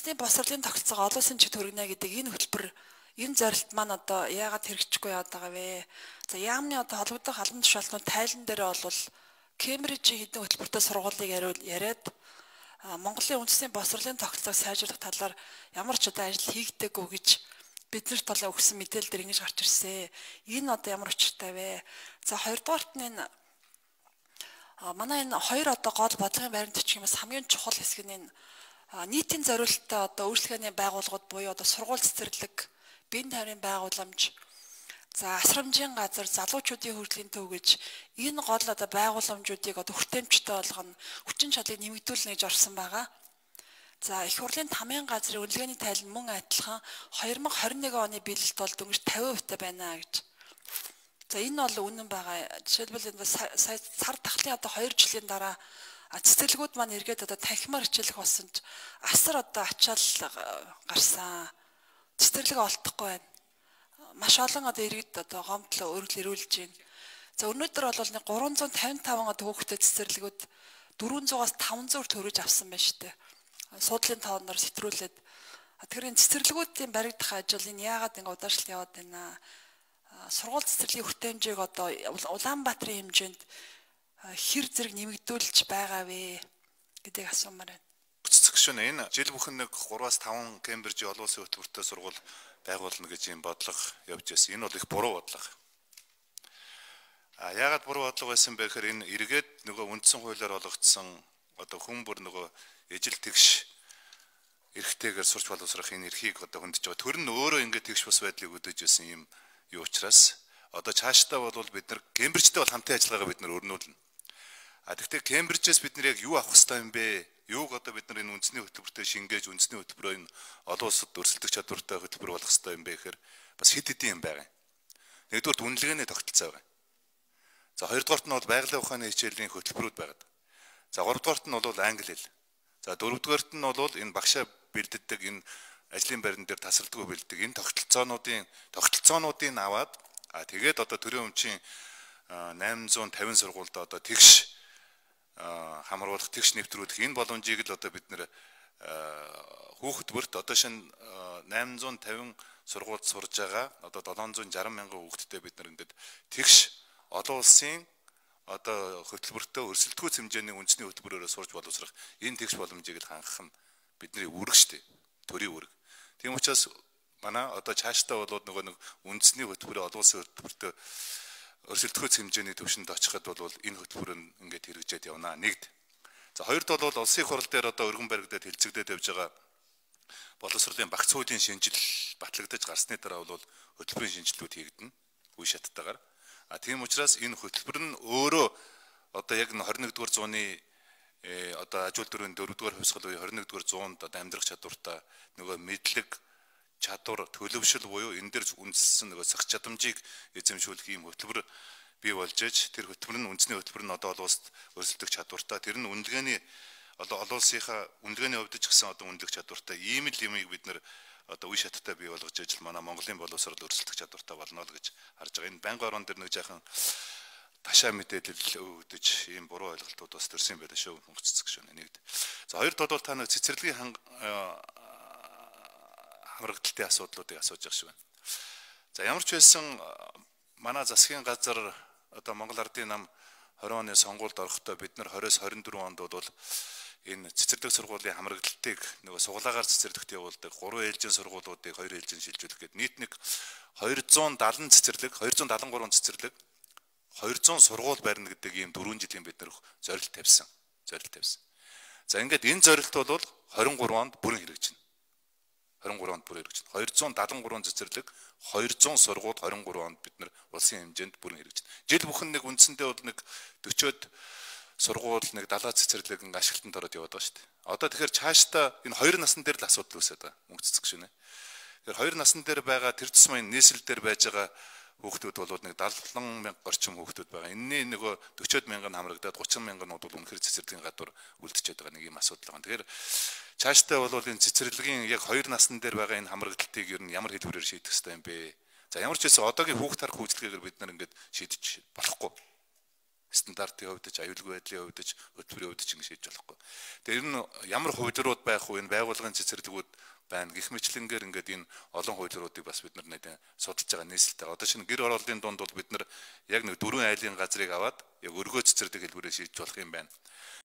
үндэсний босрлын тогтолцоогоо олон улсын чиг төргнэ гэдэг энэ хөтөлбөр энэ зорилт маань одоо яагаад хэрэгжихгүй яваад байгаа вэ? За яамны одоо холбогдох халуун тушаалтнууд тайлан дээр бол Кембрижийн хэдэн хөтөлбөртэй сургуулийг яриад Монголын үндэсний босрлын тогтолцоог сайжруулах талаар ямар ч одоо ажил хийгдэггүй гэж биднэрт талаа өгсөн мэдээлэл дээр ингэж гарч ирсэн. Энэ одоо ямар учиртай вэ? За хоёрдугаарт нь энэ манай энэ хоёр одоо гол бодлогын байрны төчгөөс хамгийн чухал хэсэг нь энэ нийтийн зориулалттай одоо өөрчлөгөөний байгууллагууд буюу одоо сургууль цэцэрлэг, биеийн тайвнын байгууламж, за асрамжийн газар, залуучуудын хөгжлийн төв гэж энэ гол одоо байгууламжуудыг одоо хүртээмжтэй болгоно, хүчин чадлыг нэмэгдүүлнэ гэж орсон байгаа. За их хурлын тамийн газрын үнэлгээний тайлан мөн адилхан 2021 оны биелэлт бол дөнгөж 50% байна гэж. За энэ бол үнэн байгаа. Жишээлбэл энэ сар тахлын одоо 2 жилийн дараа цэцэрлэгүүд маань эргээд одоо танхимаар хичээлэх болсон ч асар одоо ачаал гарсан. Цэцэрлэг олдохгүй байна. Маш олон одоо иргэд одоо гомдлоо өргөл ирүүлж байна. За өнөөдөр бол 355 одоо хүүхдэд цэцэрлэгүүд 400-аас 500 төгрөж авсан байна шүү дээ. Суудлын тооноор сэтрүүлээд тэгэхээр энэ цэцэрлэгүүдийн баригдах ажил энэ яагаад ингэ удаашрал яваад байна? Сургууль цэцэрлэгийн хүртээмжийг одоо Улаанбаатарын хэмжээнд хэр зэрэг нэмэгдүүлж байгаа вэ гэдгийг асуумаар байна. Цэцэгшүүн энэ жил бүхэн нэг 3-аас 5 Кембрижийн олон улсын хөтөлбөртэй сургууль байгуулна гэж юм бодлого явж байсан. Энэ бол их буруу бодлого. Яагаад буруу бодлого байсан бэ гэхээр энэ эргээд нөгөө үндсэн хуулиар олгогдсон одоо хүн бүр нөгөө ижил тэгш эрхтэйгээр сурч боловсрох энэ эрхийг одоо хөндөж байгаа. Тэр нь өөрөө ингээд тэгш бус байдлыг өдөөж байсан юм юу учраас одоо цаашдаа бол бид нар Кембрижтэй бол хамтын ажиллагаагаа бид нар өрнүүлнэ. Тэгвэл Кембрижээс бид нар яг юу авах хэрэгтэй юм бэ? Юуг одоо бид нар энэ үндэсний хөтөлбөртэй шингээж үндэсний хөтөлбөрөө энэ олон улсад өрсөлдөх чадвартай хөтөлбөр болгох хэрэгтэй юм бэ гэхээр бас хэд хэдэн юм байгаа. Нэгдүгээр үнэлгээний тогтолцоо байгаа. За хоёрдугаарт нь бол байгалийн ухааны хичээлийн хөтөлбөрүүд байгаа. За гуравдугаарт нь бол англи хэл. За дөрөвдүгээрт нь бол энэ багшаа бэлддэг энэ ажлын байран дээр тасралтгүй бэлддэг энэ тогтолцоонуудын аваад тэгээд одоо төрийн өмчийн 850 сургуульд одоо тэгш хамруулах, тэгш нэвтрүүлэх энэ боломжийг л одоо бид нэр хүүхдбөрт одоо шинэ 850 сургуульд сурж байгаа одоо 760 мянган хүүхэдтэй бид нар ингээд тэгш олон улсын одоо хөтөлбөртөө өрсөлдөхүйц хэмжээний үндэсний хөтөлбөрөөр сурж боловсрох энэ тэгш боломжийг л хангах нь бидний үүрэг шүү дээ. Төрийн үүрэг. Тийм учраас манай одоо цаашдаа бол нөгөө нэг үндэсний хөтөлбөрийн олон улсын хөтөлбөртөө өрсөлдөхүйц хэмжээний төвшөнд очиход бол энэ хөтөлбөр нь ингээд хэрэгжээд явна. Нэгд. За хоёрд бол улсын хурал дээр одоо өргөн баригдаад хэлцэгдээд явж байгаа боловсролын багц хуулийн шинжил батлагдаж гарсны дараа бол хөтөлбөрийн шинжилгүүд хийгдэнэ. Үе шаттайгаар. Тийм учраас энэ хөтөлбөр нь өөрөө одоо яг 21-р зууны одоо ажил дөрвийн 4-р хувьсгал үе 21-р зуунд одоо амьдрах чадвартай нөгөө мэдлэг чадвар төлөвшил буюу энэ дээр үндэслсэн нөгөө сах чадамжийг эзэмшүүлэх юм хөтөлбөр бий болж ээж тэр хөтөлбөр нь үндэсний хөтөлбөр нь одоо олон улсад өрсөлдөх чадвартай тэр нь үнэлгээний олон улсынхаа үнэлгээний хувьд ч гэсэн одоо үнэлэх чадвартай ийм л юмыг бид нэр одоо үе шаттай бий болгож ээж л манай Монголын боловсрол өрсөлдөх чадвартай болно л гэж харж байгаа. Энэ байнгын орон дээр нэг жаахан ташаа мэдээлэл өгдөж ийм буруу ойлголтууд бас төрсэн байлаа шүү. Мөнгөццг шүү нэгд. За хоёрд бол та нэг цэцэрлэгийн хамрагдалтын асуудлуудыг асууж байгаа шүү байна. За ямар ч байсан манай засгийн газар одоо Монгол Ардын нам 20 оны сонгуульд орохдоо бид нар 20-24 онд бол энэ цэцэрлэг сургуулийн хамрагдалтыг нөгөө сугалаагаар цэцэрлэгт явуулдаг 3 ээлжийн сургуулиудыг 2 ээлжин шилжүүлэх гэдэг нийт нэг 270 цэцэрлэг 273 цэцэрлэг 200 сургууль барина гэдэг ийм 4 жилийн бид нар зорилт тавьсан. За ингээд энэ зорилт бол 23 онд бүрэн хэрэгжинэ. 23 онд бүрэн хэрэгжинэ. 273 цэцэрлэг 200 сургууль 23 онд бид нар улсын хэмжээнд бүрэн хэрэгжинэ. Жил бүхэн нэг үндсэндээ бол нэг 40-од сургууль нэг 70 цэцэрлэг ингээ ашиглалтанд ороод яваад байгаа шүү дээ. Одоо тэгэхээр цаашдаа энэ 2 насны дээр л асуудал үүсээд байгаа. Мөнгө цэцэг шинэ. Тэгэхээр 2 насны дээр байгаа тэр тусмын нийслэл дээр байж байгаа хүүхдүүд бол нэг 70 мянга орчим хүүхдүүд байгаа. Энэний нөгөө 40-од мянган хамрагдаад 30 мянганууд бол үнэхэр цэцэрлэгийн гадуур үлдчихэд байгаа нэг юм асуудал байна. Тэгэхээр цаашдаа бол энэ цэцэрлэгийн яг 2 насны дээр байгаа энэ хамрагдалтыг ер нь ямар хэлбэрээр шийдэх ёстой юм бэ? За ямар ч байсан одоогийн хүүхд тарах үйлчлэгээр бид нар ингээд шийдэж болохгүй. стандартын хувьд ч аюулгүй байдлын хувьд ч хөтөлбөрийн хувьд ч ингэ шийдэж болохгүй. Тэгээ ер нь ямар хувилбарууд байх вэ? Энэ байгууллагын цэцэрлэгүүд байна. Гэх мэтлэнгээр ингээд энэ олон хувилбаруудыг бас бид нар нэг судалж байгаа нийслэлтэй. Одоо шинэ гэр оролтын дунд бол бид нар яг нэг 4 айлын газрыг аваад яг өргөө цэцэрлэг хэлбэрээр шийдэж болох юм байна.